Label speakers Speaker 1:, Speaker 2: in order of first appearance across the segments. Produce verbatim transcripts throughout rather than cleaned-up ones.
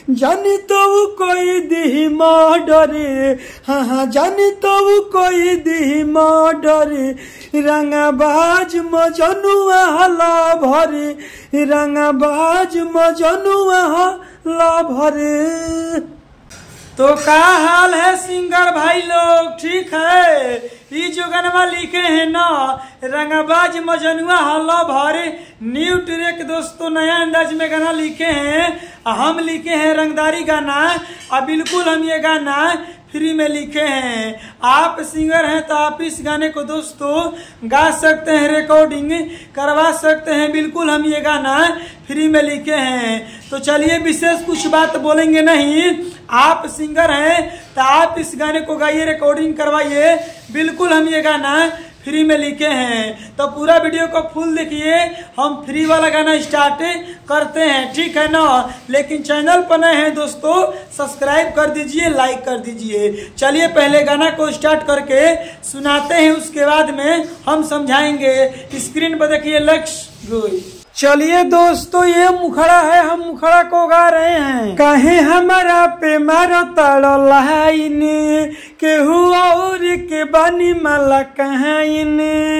Speaker 1: जानी तो वो कोई दी मर्डर, हाँ हाँ जानी तो वो कोई दी मर्डर, रंगाबाज मजनुआ हला भरे, रंगाबाज मजनुआ हला भरे। तो क्या हाल है सिंगर भाई लोग, ठीक है? ये जो गाना लिखे हैं ना रंगाबाज मजनुआ हल्ला भरे, न्यू ट्रैक दोस्तों, नया अंदाज में गाना लिखे हैं। हम लिखे हैं रंगदारी गाना, और बिल्कुल हम ये गाना फ्री में लिखे हैं। आप सिंगर हैं तो आप इस गाने को दोस्तों गा सकते हैं, रिकॉर्डिंग करवा सकते हैं। बिल्कुल हम ये गाना फ्री में लिखे हैं। तो चलिए विशेष कुछ बात बोलेंगे नहीं, आप सिंगर हैं तो आप इस गाने को गाइए, रिकॉर्डिंग करवाइए। बिल्कुल हम ये गाना फ्री में लिखे हैं। तो पूरा वीडियो को फुल देखिए, हम फ्री वाला गाना स्टार्ट करते हैं, ठीक है ना? लेकिन चैनल पर नए हैं दोस्तों, सब्सक्राइब कर दीजिए, लाइक कर दीजिए। चलिए पहले गाना को स्टार्ट करके सुनाते हैं, उसके बाद में हम समझाएंगे। स्क्रीन पर देखिए, लेट्स गो। चलिए दोस्तों, ये मुखड़ा है, हम मुखड़ा को गा रहे हैं। कहे हमारा पे मारो ताड़ो लाइन, केहू और के बानी माला कहाइन,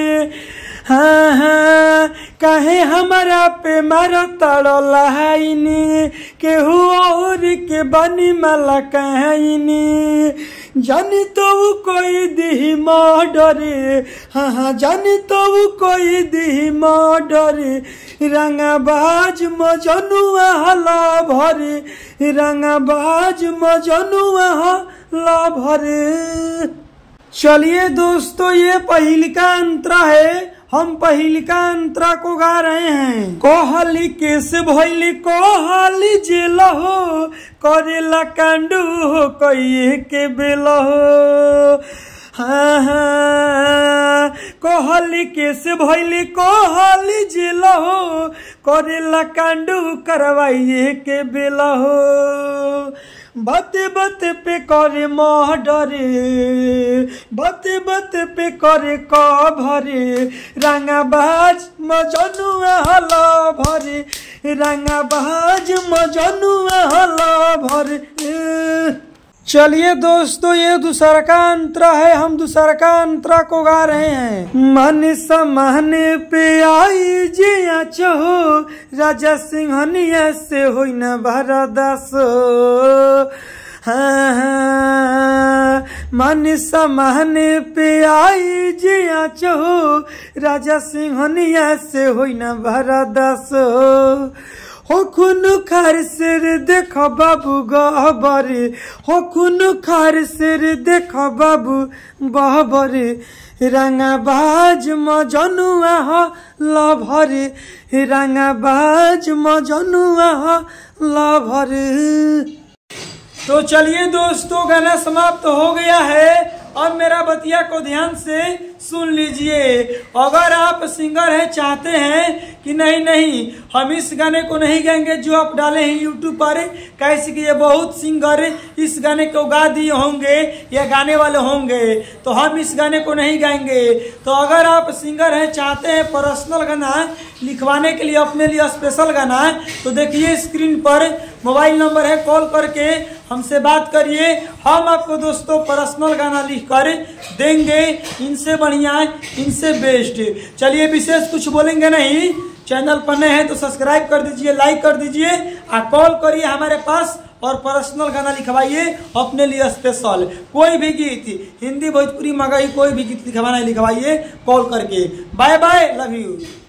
Speaker 1: हाँ हाँ कहे हमारा पे मारो ताड़ो लाइन, केहू और के बानी माला कहाइन, जानी तो वो कोई दी मर्डर, हाँ हाँ जानी तो वो कोई दी मर्डर, रंगाबाज मजनुआ हला भरे, रंगाबाज मजनुआ हला भरे। चलिए दोस्तों, ये पहिलका अंतरा है, हम पहिलका अंतरा को गा रहे हैं। कोहली केस भइली कोहली जेल हो, करेला कांडू हो कई के बेल हो, हाँ हाँ कोहली केस भइली कोहली जेल हो, करेला कांडू करवाइए के बेल हो। बाते बाते पे करे मर्डर, बाते बाते पे करे कभरे, रंगाबाज मजनुआ हला भरे, रंगाबाज मजनुआ हला भरे। चलिए दोस्तों, ये दूसरा का अंतरा है, हम दूसरा का अंतरा को गा रहे हैं। मन समाने पे आई जिया चहो, राजा सिंहनिया से होई न भरदास, हाँ हाँ मन समाने पे आई जिया चहो, राजा सिंहनिया से होई न भरदास। हो खून खार सिर देख बाबू गहबरे, हो खून खार सिर देख बाबू गहबरे, रंगाबाज मजनुआ हला भरे, रंगाबाज मजनुआ हला भरे। तो चलिए दोस्तों, गाना समाप्त हो गया है। अब मेरा बतिया को ध्यान से सुन लीजिए। अगर आप सिंगर हैं, चाहते हैं कि नहीं नहीं हम इस गाने को नहीं गाएंगे जो आप डाले हैं यूट्यूब पर, कैसे कि ये बहुत सिंगर इस गाने को गा दिए होंगे या गाने वाले होंगे, तो हम इस गाने को नहीं गाएंगे। तो अगर आप सिंगर हैं, चाहते हैं पर्सनल गाना लिखवाने के लिए, अपने लिए स्पेशल गाना, तो देखिए स्क्रीन पर मोबाइल नंबर है, कॉल करके हमसे बात करिए। हम आपको दोस्तों पर्सनल गाना लिख कर देंगे, इनसे बढ़िया, इनसे बेस्ट। चलिए विशेष कुछ बोलेंगे नहीं, चैनल पर नए हैं तो सब्सक्राइब कर दीजिए, लाइक कर दीजिए, और कॉल करिए हमारे पास और पर्सनल गाना लिखवाइए अपने लिए स्पेशल। कोई भी गीत, हिंदी भोजपुरी मगही कोई भी गीत लिखवाना लिखवाइए कॉल करके। Bye bye, love you.